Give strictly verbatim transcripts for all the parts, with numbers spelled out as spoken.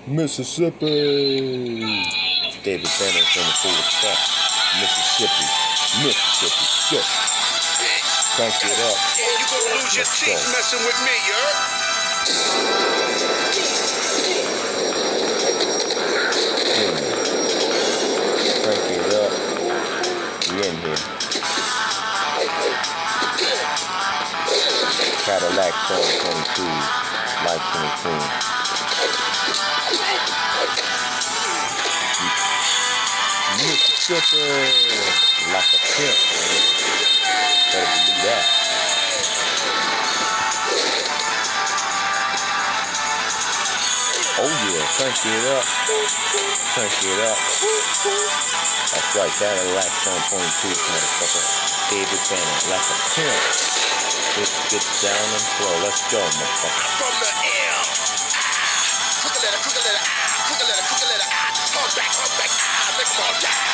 Mississippi. David Bennett in the full effect. Mississippi. Mississippi. Shit. Crank it up. Yeah, you gonna lose your teeth messing with me, you heard? Crank it up. We in here. Cadillac Soul twenty-two. Lights in the Queen. Mississippi. Like a pimp, man. Better believe that. Oh yeah, crank it up. Crank it up. That's right, Cadillac Soul twenty-two, motherfucker. David Bennett, like a pimp. Just get down and slow. Let's go, motherfucker. From the air. Crooked letter, crooked letter, ah. Crooked letter, crooked letter, ah. Hard back, hard back, ah. Make them all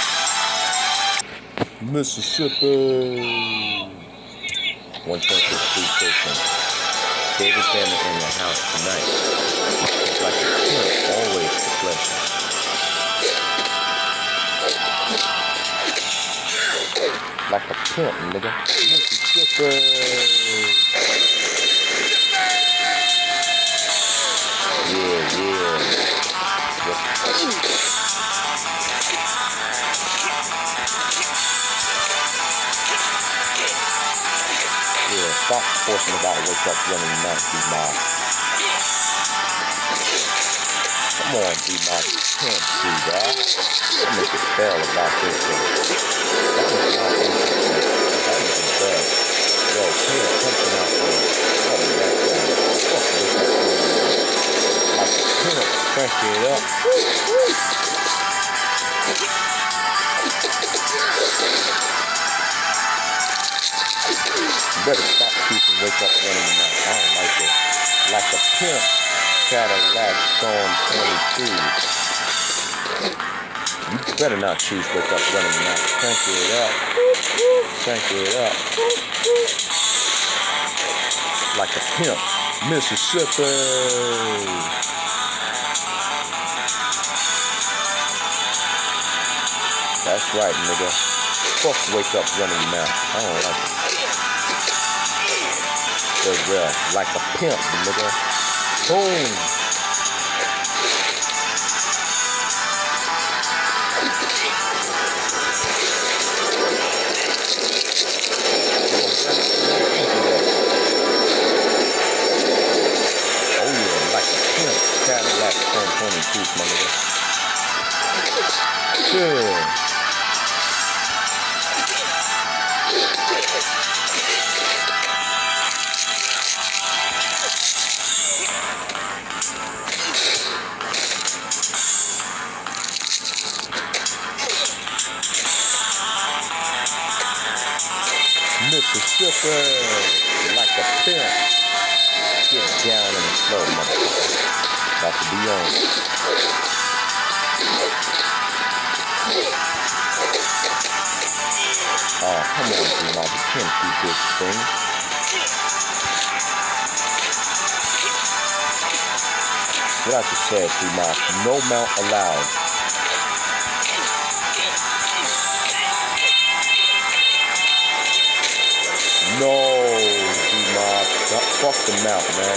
die. Mississippi. one twenty-three station. David Bennett in the house tonight. It's like a pimp, always the pleasure. Like a pimp, nigga. Mississippi. Yeah, yeah. Yeah, stop forcing about to wake up running mouth, D-Mob. Come on, D-Mob, you can't do that. I make it fail about this thing. That was not interesting. That was a bad. Yo, pay attention out there. Shut it back down. Fuck this up here. Like a pimp, crank it up. You better stop choosing wake up running mouth. I don't like it. Like a pimp, Cadillac Storm twenty-two. You better not choose wake up running mouth. Crank it up. Crank it up. Like a pimp, Mississippi. That's right, nigga. Fuck wake up running mouth. I don't like it. Good real. Like a pimp, nigga. Boom. Oh yeah, like a pimp. Cadillac Storm twenty-two, my nigga. Chill. Mississippi, like a pimp. Get down in the flow, motherfucker. About to be on. Oh, come on, D-Mob. You can't do this thing. What I just said, D-Mob. No mount allowed. No, D-Mob. Fuck the mount, man.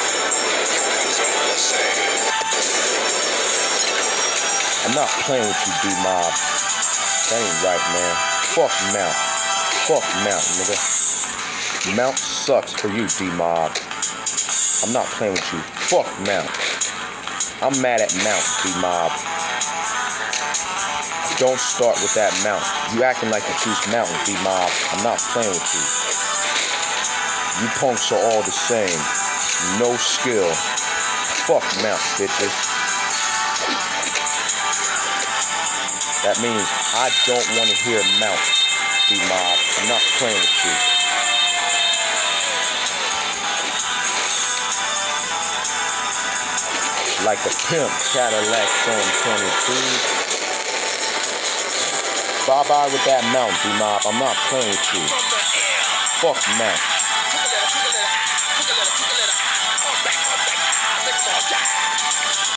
I'm not playing with you, D-Mob. That ain't right, man. Fuck mount. Fuck mount, nigga. Mount sucks for you, D-Mob. I'm not playing with you. Fuck mount. I'm mad at mount, D-Mob. Don't start with that mount. You acting like you choose mountain, D-Mob. I'm not playing with you. You punks are all the same. No skill. Fuck mount, bitches. That means I don't want to hear mount, D-Mob. I'm not playing with you. Like a pimp, Cadillac Storm twenty-two. Bye-bye with that mount, D-Mob. I'm not playing with you. Fuck mount.